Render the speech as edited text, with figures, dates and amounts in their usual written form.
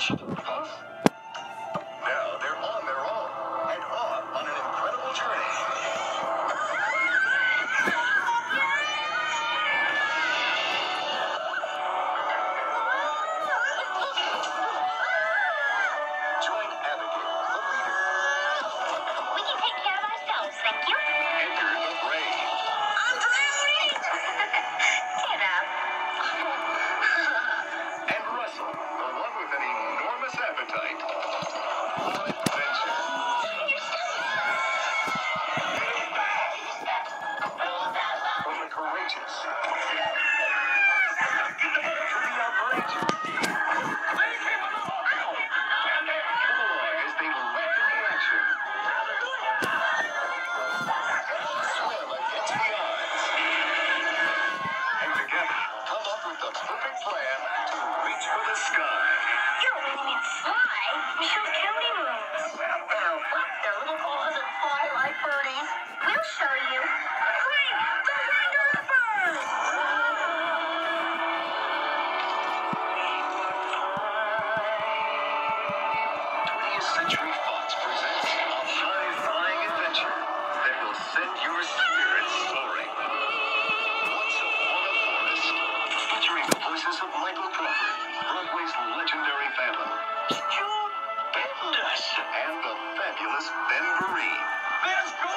Now they're on their own and off on an incredible journey. Join Abigail, the leader. We can take care of ourselves, thank you. Edgar, the brave. I'm drowning! Get up. And Russell, the one with an enormous appetite. On adventure. From the courageous to the outrageous. Come along as they leap into action. Swim against the odds. And together, come up with the perfect plan to reach for the sky. You're winning in fly. Michelle County moves. Well, Their little paws that fly like birdies. We'll show you. Frank, the Wonder Bird! 20th Century Fox presents a high-flying adventure that will send your spirits soaring. Once Upon a Forest, featuring the voices of Michael Crawford, Broadway's legendary Phantom, Jude Bendis, and the fabulous Ben Vereen. There's